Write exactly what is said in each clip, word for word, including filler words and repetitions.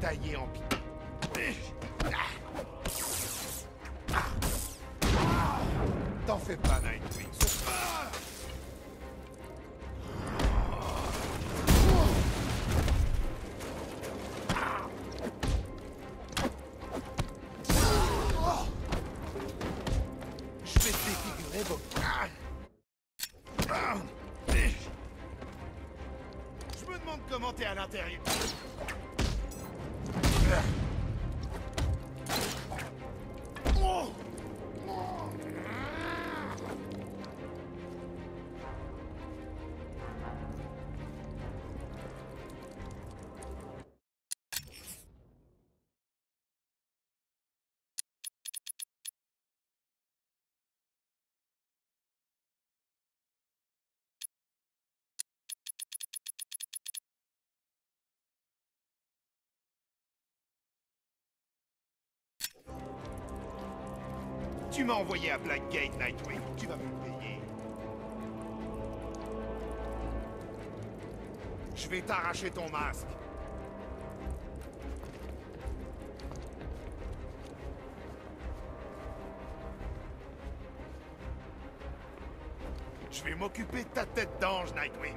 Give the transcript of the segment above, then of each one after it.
taillé en pied. T'en fais pas, Nightwing. Ce- Je vais te défigurer, Bob. Je me demande comment t'es à l'intérieur. Tu m'as envoyé à Blackgate, Nightwing. Tu vas me le payer. Je vais t'arracher ton masque. Je vais m'occuper de ta tête d'ange, Nightwing.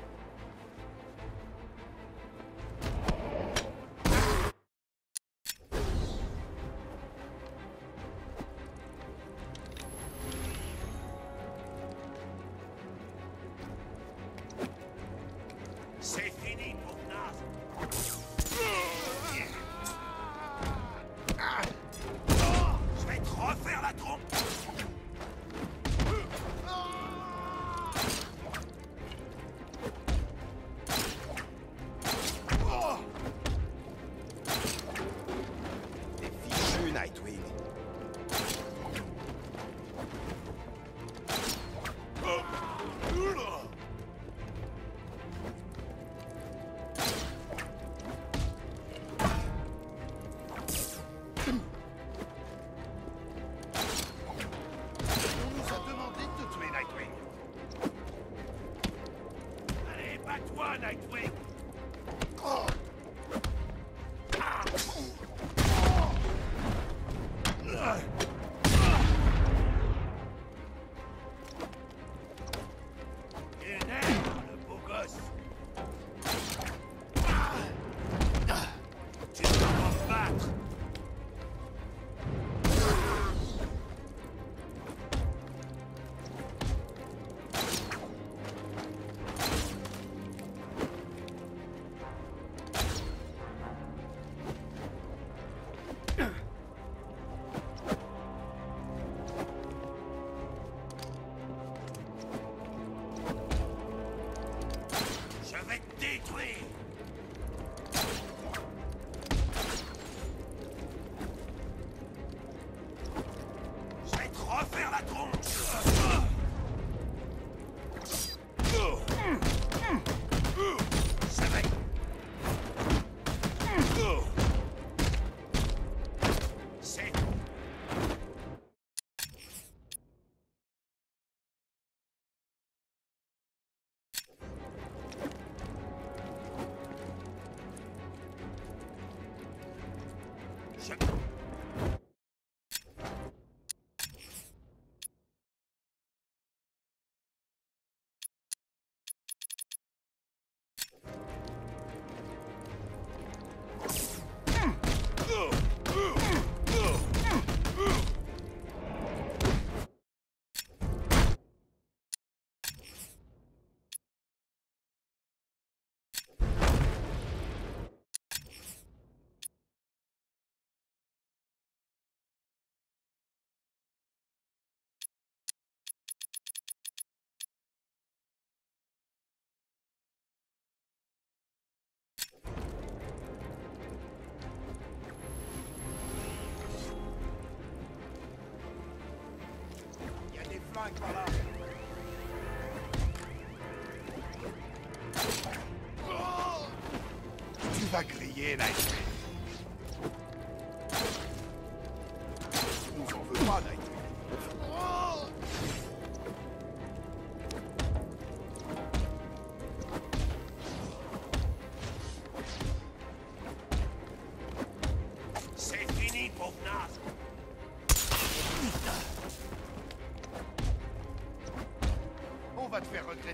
C'est fini pour Nas. Je vais te refaire la trompe. T'es fichu, Nightwing. Toi, Nightwing! Oh. Ah. Ah. Énerve, le beau gosse! Ah. Ah. Tu dois me battre! Je vais te détruire! Je vais te refaire la tronche! Ça va. C'est... Je... Il y a des flingues par là. Oh. Tu vas griller, Nightwing. Tu nous en veux pas, Nightwing. Oh.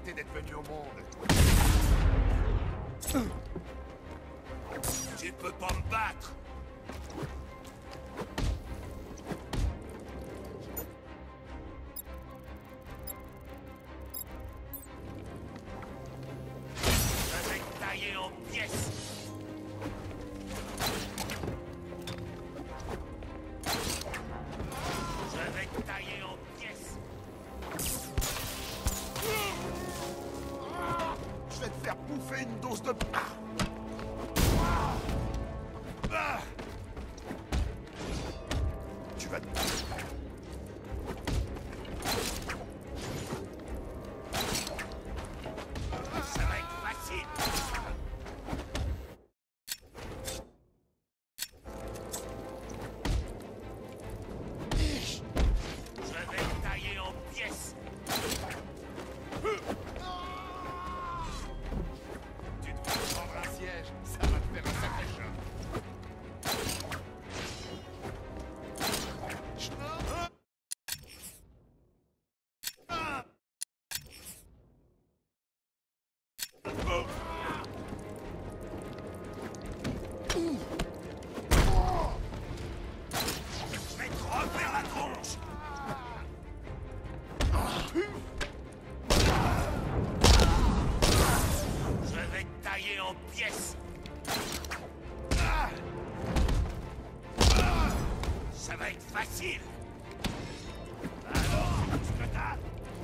arrêter d'être venu au monde. Tu peux pas me battre. Je vais te tailler en pièces. Je vais te tailler en pièces. Je vais te faire bouffer une dose de... Ah. Ah. Tu vas te... Ça va être facile. Je vais te tailler en pièces. Tu devrais prendre un siège, ça va te faire un sacré choc. Je vais te refaire la tronche. Je vais te tailler en pièces. Ça va être facile. Alors, c'est tout ce que t'as.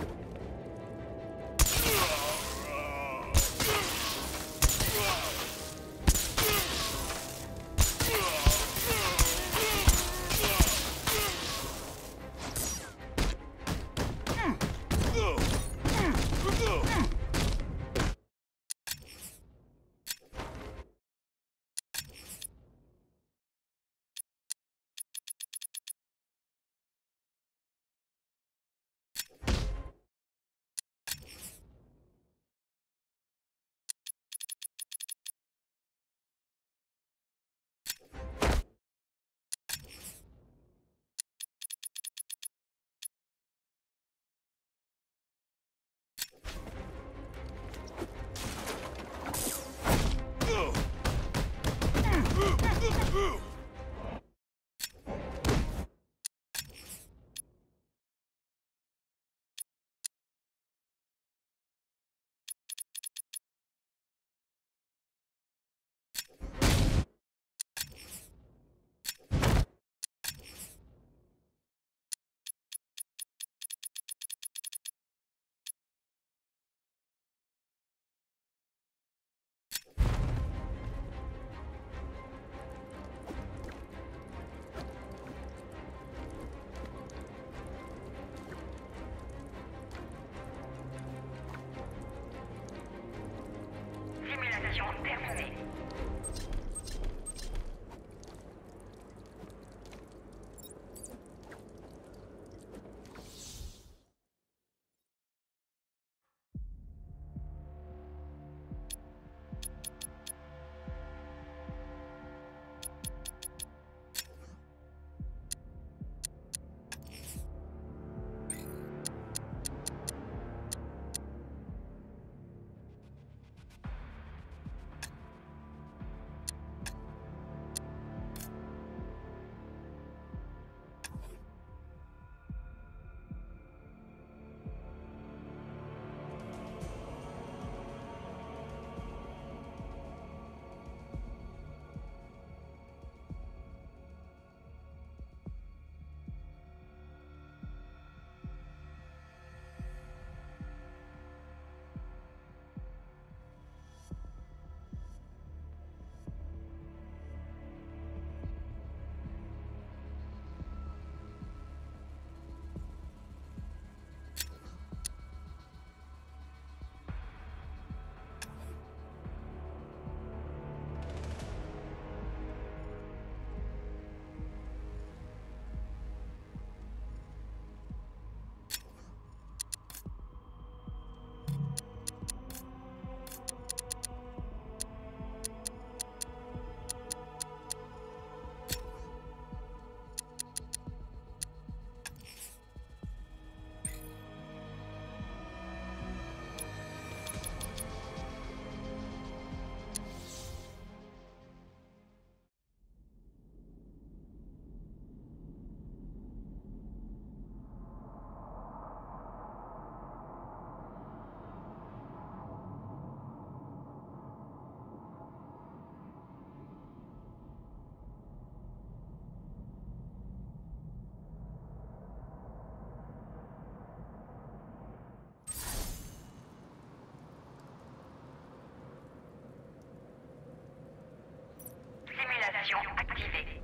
Simulation terminée. Simulation activée.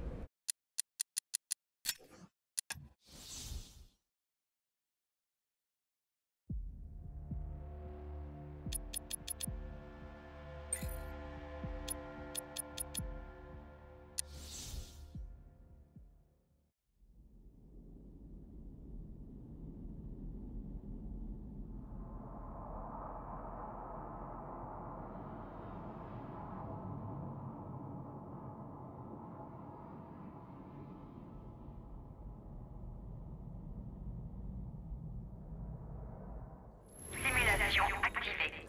Simulation activée.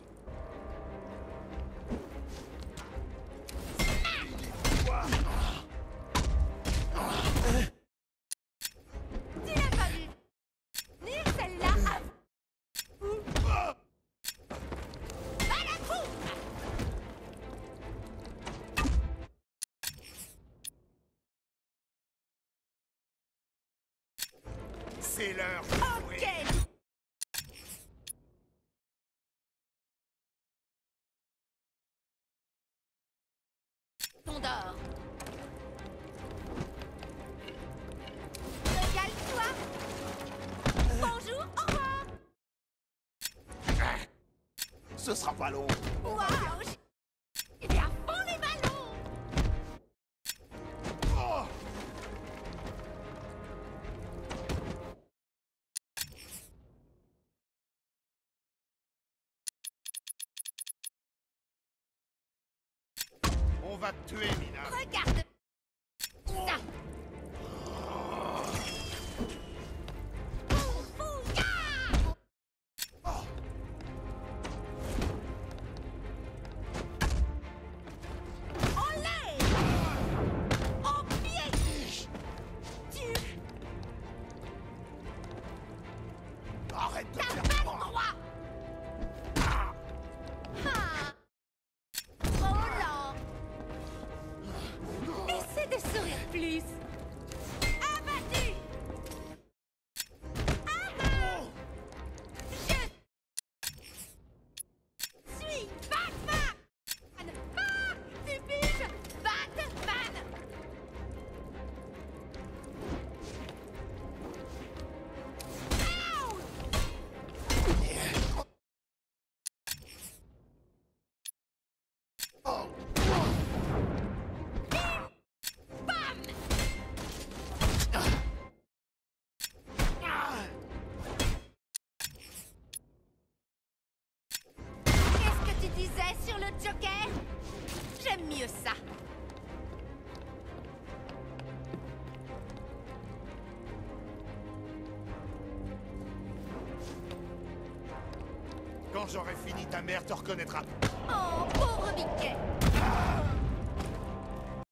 Tu l'as pas vu venir celle-là. À la coupe. C'est l'heure. Ok. Condor. Régale-toi. Bonjour, au revoir. Ce sera pas long. Waouh. Il est à fond les ballons. Oh. On va te tuer, Mina. Regarde ça. Bouga. Oh. Olé. Au pied. Tu Arrête de t'as faire pas le croire. droit. Ah. Trop lent. Essaie de sourire plus. Abattu. Ah. Je suis Batman. Ah, tu bouges, Batman. Ow. Oh. Bam. Qu'est-ce que tu disais sur le Joker? J'aime mieux ça. Quand j'aurai fini, ta mère te reconnaîtra. Oh, pauvre Mickey. Ah.